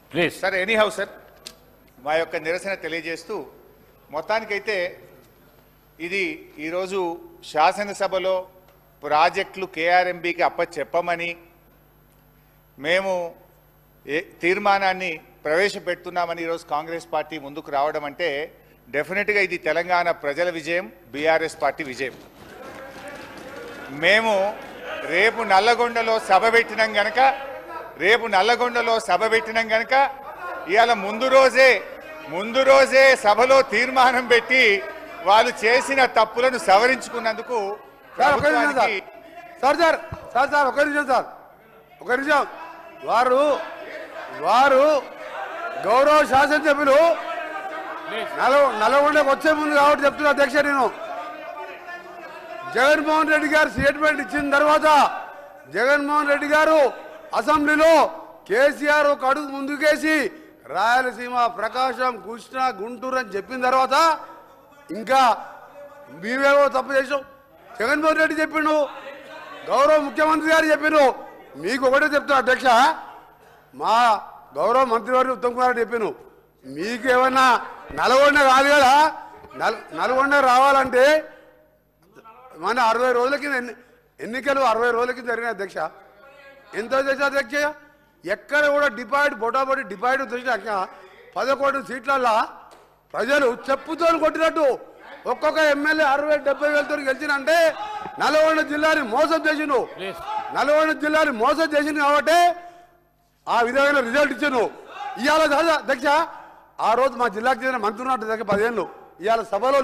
Please sir anyhow sir మా యొక్క నిరసన తెలియజేస్తూ మొత్తానికైతే ఇది ఈరోజు శాసనసభలో ప్రాజెక్టులు కేఆర్ఎంబీకి అప్పచెప్పమని మేము తీర్మానాన్ని ప్రవేశపెడుతున్నామని ఈరోజు కాంగ్రెస్ పార్టీ ముందుకు రావడం అంటే డెఫినెట్గా ఇది తెలంగాణ ప్రజల విజయం, బీఆర్ఎస్ పార్టీ విజయం. మేము రేపు నల్లగొండలో సభ పెట్టినాం గనక ఇవాళ ముందు రోజే సభలో తీర్మానం పెట్టి వాళ్ళు చేసిన తప్పులను సవరించుకున్నందుకు ఒక నిమిషం వారు గౌరవ శాసనసభ్యులు నల్గొండకు వచ్చే ముందు కాబట్టి చెప్తున్నా అధ్యక్ష, నేను జగన్మోహన్ రెడ్డి గారు స్టేట్మెంట్ ఇచ్చిన తర్వాత జగన్మోహన్ రెడ్డి గారు అసెంబ్లీలో కేసీఆర్ ఒక అడుగు ముందుకేసి రాయలసీమ, ప్రకాశం, కృష్ణా, గుంటూరు అని చెప్పిన తర్వాత ఇంకా మీవేవో తప్పు చేసావు. జగన్మోహన్ రెడ్డి చెప్పిండు, గౌరవ ముఖ్యమంత్రి గారు చెప్పిండు. మీకు ఒకటే చెప్తున్నా అధ్యక్ష, మా గౌరవ మంత్రివారు ఉత్తమ్ కుమార్ రెడ్డి చెప్పిండు, మీకు ఏమన్నా నల్గొండ కాదు కదా, నల్గొండ రావాలంటే మన 60 రోజుల కింద ఎన్నికలు 60 రోజుల కింద జరిగిన అధ్యక్ష. ఎంత చేసా అధ్యక్ష, ఎక్కడ కూడా బొటాబొటి డిపాయిడ్ వచ్చినాక 11 సీట్లల్లో ప్రజలు చెప్పుతో కొట్టినట్టు ఒక్కొక్క ఎమ్మెల్యే 60-70 వేలతో గెలిచినంటే నల్గొండ జిల్లాని మోసం చేసిండు. నల్గొండ జిల్లాని మోసం చేసింది కాబట్టి ఆ విధమైన రిజల్ట్ ఇచ్చాను. ఇవాళ అధ్యక్ష, ఆ రోజు మా జిల్లాకు చెందిన మంత్రి ఉన్నట్టు దగ్గర 10 ఏళ్ళు ఇవాళ సభలో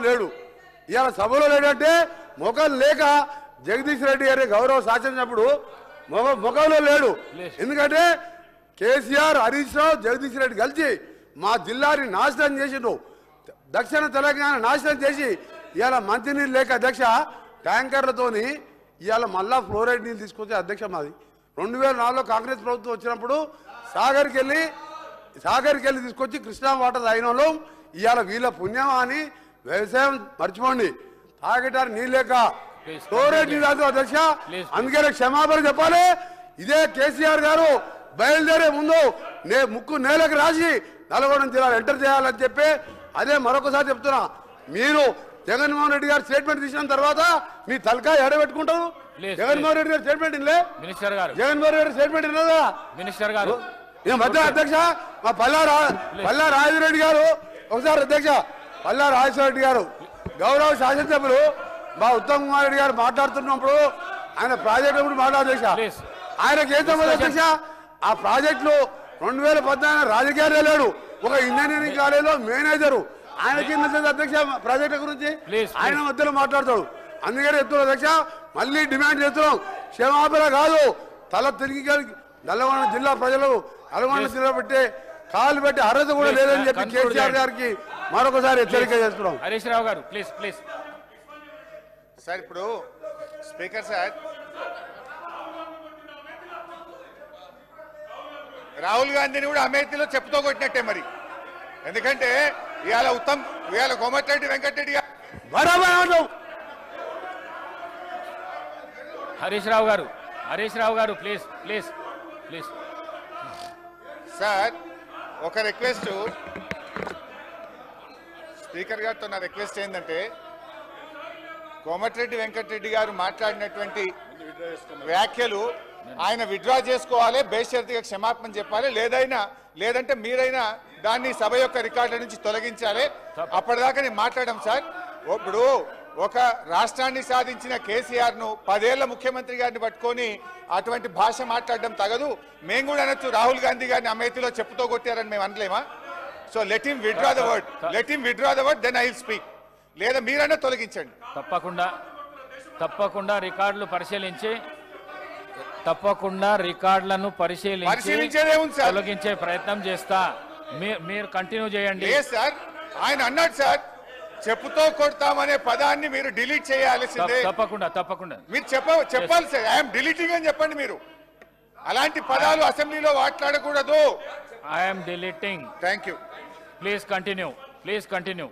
లేడంటే మొఖం లేక జగదీష్ రెడ్డి గారి గౌరవ శాసనప్పుడు ముఖంలో లేడు. ఎందుకంటే కేసీఆర్, హరీష్ రావు, జగదీష్ రెడ్డి కలిసి మా జిల్లాని నాశనం చేసిండు. దక్షిణ తెలంగాణ నాశనం చేసి ఇవాళ మంచినీళ్ళు లేక అధ్యక్ష ట్యాంకర్లతోని ఇవాళ మళ్ళా ఫ్లోరైడ్ నీళ్ళు తీసుకొచ్చే అధ్యక్ష మాది 2004లో కాంగ్రెస్ ప్రభుత్వం వచ్చినప్పుడు సాగర్కి వెళ్ళి తీసుకొచ్చి కృష్ణా వాటర్ తాగిన వాళ్ళు ఇవాళ వీళ్ళ పుణ్యమా అని వ్యవసాయం మర్చిపోండి, తాగటానికి నీళ్ళు లేక ఫ్లోరైడ్ నీళ్ళు అధ్యక్ష. అందుకనే క్షమాపణ చెప్పాలి. ఇదే కేసీఆర్ గారు బయలుదేరే ముందు ముక్కు నేలకు రాసి నల్గొండ జిల్లాలో ఎంటర్ చేయాలని చెప్పి అదే మరొకసారి చెప్తున్నా. మీరు జగన్మోహన్ రెడ్డి గారు స్టేట్మెంట్ తీసిన తర్వాత మీ తలకాయ ఎడబెట్టుకుంటారు. జగన్మోహన్ రెడ్డి గారు స్టేట్మెంట్ ఇల్లే, జగన్మోహన్ రెడ్డి స్టేట్మెంట్ ఇన్నదా మినిస్టర్ గారు మధ్య అధ్యక్ష. మా పల్లా రాజరెడ్డి గారు ఒకసారి అధ్యక్ష, పల్లా రాజశేఖర గారు గౌరవ శాసనసభ్యులు మా ఉత్తమ్ కుమార్ రెడ్డి గారు మాట్లాడుతున్నప్పుడు ఆయన ప్రాజెక్టు గురించి మాట్లాడేసా, ఆయనకి ఏం సంబంధం అధ్యక్ష? ఆ ప్రాజెక్టులు 2014 రాజకీయాలే లేడు, ఒక ఇంజనీరింగ్ కాలేజీలో మేనేజరు, ఆయనకి అధ్యక్ష ప్రాజెక్టు గురించి ఆయన మధ్యలో మాట్లాడతాడు. అందుకని చెప్తున్నాం అధ్యక్ష, మళ్ళీ డిమాండ్ చేస్తున్నాం, క్షమాపణ కాదు, తల తిరిగి నల్గొండ జిల్లా ప్రజలు నల్గొండ జిల్లా పెట్టే కాలు పెట్టి అర్హత కూడా లేదని చెప్పి కేసీఆర్ గారికి మరొకసారి హెచ్చరిక చేస్తున్నాం. హరీష్ రావు గారు ప్లీజ్ సార్. ఇప్పుడు స్పీకర్ సార్, రాహుల్ గాంధీని కూడా అమేథీలో చెప్పుతో కొట్టినట్టే మరి. ఎందుకంటే ఇవాళ కోమటిరెడ్డి వెంకటరెడ్డి గారు హరీష్ రావు గారు ప్లీజ్ సార్. ఒక రిక్వెస్ట్ స్పీకర్ గారితో, నా రిక్వెస్ట్ ఏంటంటే కోమటిరెడ్డి వెంకటరెడ్డి గారు మాట్లాడినటువంటి వ్యాఖ్యలు ఆయన విత్డ్రా చేసుకోవాలి, బేషరతుగా క్షమాపణ చెప్పాలి, లేదంటే మీరైనా దాన్ని సభ యొక్క రికార్డుల నుంచి తొలగించాలి. అప్పటిదాకా నేను మాట్లాడడం సార్. ఇప్పుడు ఒక రాష్ట్రాన్ని సాధించిన కేసీఆర్ ను 10 ఏళ్ల ముఖ్యమంత్రి గారిని పట్టుకొని అటువంటి భాష మాట్లాడడం తగదు. మేము కూడా అనొచ్చు, రాహుల్ గాంధీ గారిని అమేథీలో చెప్పుతో కొట్టారని మేము అనలేమా? So let him withdraw the word, then I will speak. లేదా మీరైనా తొలగించండి. తప్పకుండా రికార్డులను పరిశీలించి తొలగించే ప్రయత్నం చేస్తా. మీరు కంటిన్యూ చేయండి. సార్, ఆయన అన్నాడు సార్, చెప్పుతో కొడతామనే పదాన్ని మీరు డిలీట్ చేయాల్సిందే. తప్పకుండా మీరు చెప్పాలి సార్. ఐఎమ్ డిలీటింగ్ అని చెప్పండి. మీరు అలాంటి పదాలు అసెంబ్లీలో మాట్లాడకూడదు. I'm deleting. Thank you. Please continue.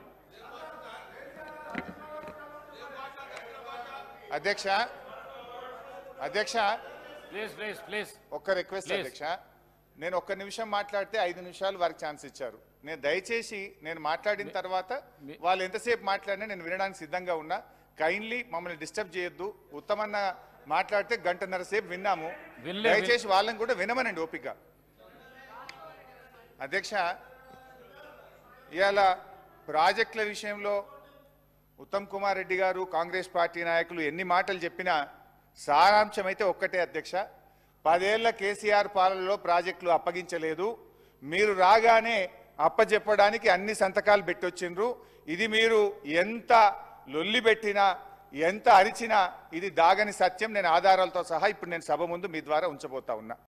అధ్యక్ష ప్లీజ్ ఒక్క రిక్వెస్ట్ అధ్యక్ష. నేను ఒక్క నిమిషం మాట్లాడితే 5 నిమిషాలు వారికి ఛాన్స్ ఇచ్చారు. నేను దయచేసి నేను మాట్లాడిన తర్వాత వాళ్ళు ఎంతసేపు మాట్లాడినా నేను వినడానికి సిద్ధంగా ఉన్నా. కైండ్లీ మమ్మల్ని డిస్టర్బ్ చేయొద్దు. ఉత్తమన్న మాట్లాడితే గంటన్నర సేపు విన్నాము. దయచేసి వాళ్ళని కూడా వినమనండి ఓపిక. అధ్యక్ష, ఇవాళ ప్రాజెక్టుల విషయంలో ఉత్తమ్ కుమార్ రెడ్డి గారు కాంగ్రెస్ పార్టీ నాయకులు ఎన్ని మాటలు చెప్పినా సారాంశం అయితే ఒక్కటే అధ్యక్ష. 10 ఏళ్ల కేసీఆర్ పాలనలో ప్రాజెక్టులు అప్పగించలేదు. మీరు రాగానే అప్పచెప్పడానికి అన్ని సంతకాలు పెట్టొచ్చిండ్రు. ఇది మీరు ఎంత లొల్లి పెట్టినా ఎంత అరిచినా ఇది దాగని సత్యం. నేను ఆధారాలతో సహా ఇప్పుడు నేను సభ ముందు మీ ద్వారా ఉంచబోతా ఉన్నా.